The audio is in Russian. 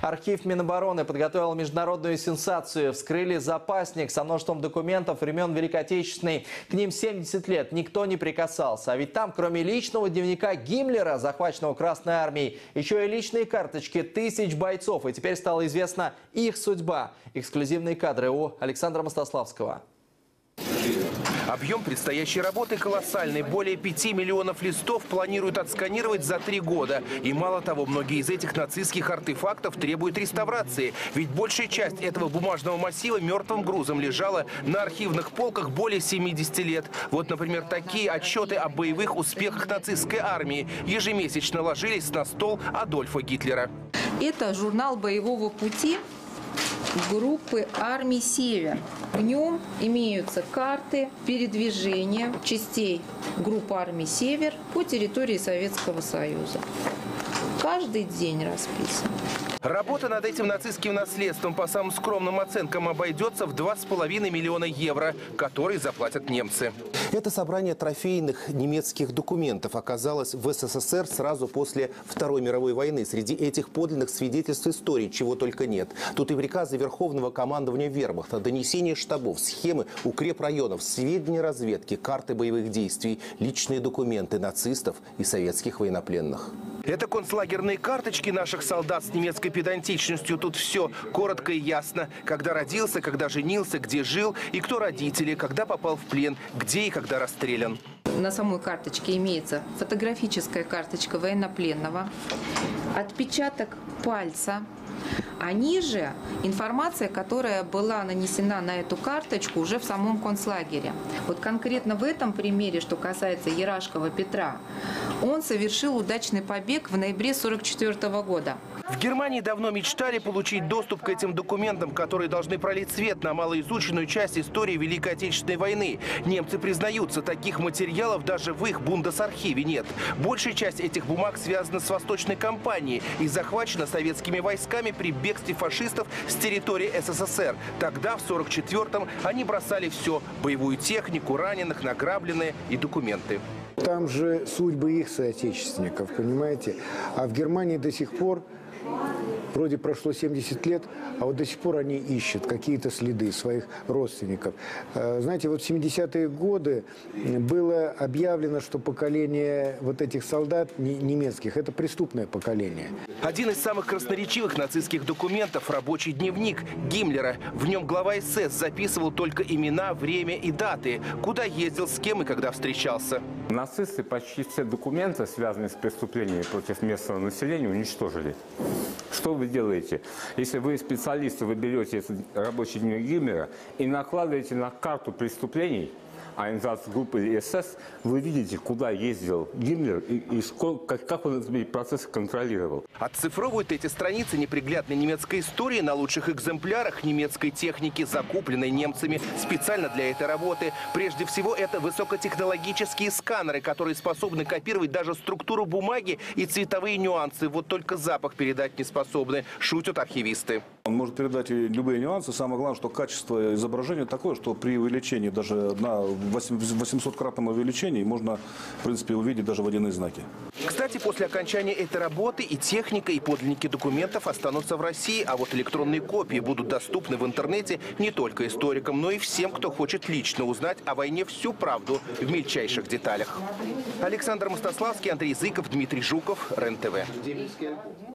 Архив Минобороны подготовил международную сенсацию. Вскрыли запасник со множеством документов времен Великой Отечественной. К ним 70 лет никто не прикасался. А ведь там, кроме личного дневника Гиммлера, захваченного Красной Армией, еще и личные карточки тысяч бойцов. И теперь стала известна их судьба. Эксклюзивные кадры у Александра Мостославского. Объем предстоящей работы колоссальный. Более 5 миллионов листов планируют отсканировать за 3 года. И мало того, многие из этих нацистских артефактов требуют реставрации. Ведь большая часть этого бумажного массива мертвым грузом лежала на архивных полках более 70 лет. Вот, например, такие отчеты о боевых успехах нацистской армии ежемесячно ложились на стол Адольфа Гитлера. Это журнал боевого пути группы армий «Север». В нем имеются карты передвижения частей группы армий «Север» по территории Советского Союза. Каждый день расписан. Работа над этим нацистским наследством по самым скромным оценкам обойдется в 2,5 миллиона евро, которые заплатят немцы. Это собрание трофейных немецких документов оказалось в СССР сразу после Второй мировой войны. Среди этих подлинных свидетельств истории чего только нет. Тут и приказы Верховного командования Вермахта, донесения штабов, схемы укрепрайонов, сведения разведки, карты боевых действий, личные документы нацистов и советских военнопленных. Это концлагерные карточки наших солдат с немецкой педантичностью. Тут все коротко и ясно. Когда родился, когда женился, где жил и кто родители, когда попал в плен, где и когда расстрелян. На самой карточке имеется фотографическая карточка военнопленного, отпечаток пальца, а ниже информация, которая была нанесена на эту карточку уже в самом концлагере. Вот конкретно в этом примере, что касается Ярашкова Петра, он совершил удачный побег в ноябре 1944 года. В Германии давно мечтали получить доступ к этим документам, которые должны пролить свет на малоизученную часть истории Великой Отечественной войны. Немцы признаются, таких материалов даже в их бундесархиве нет. Большая часть этих бумаг связана с Восточной кампанией и захвачена советскими войсками при бегстве фашистов с территории СССР. Тогда, в 1944-м, они бросали все – боевую технику, раненых, награбленные и документы. Там же судьбы их соотечественников, понимаете? А в Германии до сих пор, вроде прошло 70 лет, а вот до сих пор они ищут какие-то следы своих родственников. Знаете, вот в 70-е годы было объявлено, что поколение вот этих солдат немецких – это преступное поколение. Один из самых красноречивых нацистских документов – рабочий дневник Гиммлера. В нем глава СС записывал только имена, время и даты, куда ездил, с кем и когда встречался. Нацисты почти все документы, связанные с преступлениями против местного населения, уничтожили. Что вы делаете? Если вы специалисты, вы берете этот рабочий дневник Гиммлера и накладываете на карту преступлений организации группы СС, вы видите, куда ездил Гиммлер и как он эти процессы контролировал. Отцифровывают эти страницы неприглядной немецкой истории на лучших экземплярах немецкой техники, закупленной немцами специально для этой работы. Прежде всего, это высокотехнологические сканеры, которые способны копировать даже структуру бумаги и цветовые нюансы. Вот только запах передать не способны, шутят архивисты. Он может передать любые нюансы. Самое главное, что качество изображения такое, что при увеличении даже на 800-кратном увеличении можно, в принципе, увидеть даже водяные знаки. Кстати, после окончания этой работы и техника, и подлинники документов останутся в России, а вот электронные копии будут доступны в интернете не только историкам, но и всем, кто хочет лично узнать о войне всю правду в мельчайших деталях. Александр Мостославский, Андрей Зыков, Дмитрий Жуков, РЕН-ТВ.